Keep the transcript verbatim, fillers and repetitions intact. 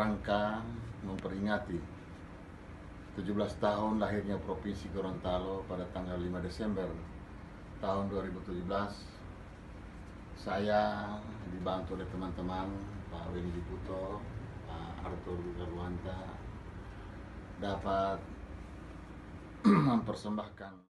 rangka memperingati tujuh belas tahun lahirnya Provinsi Gorontalo pada tanggal lima Desember tahun dua ribu tujuh belas, saya dibantu oleh teman-teman Pak Wendy Diputo, Pak Arthur Garwanta dapat mempersembahkan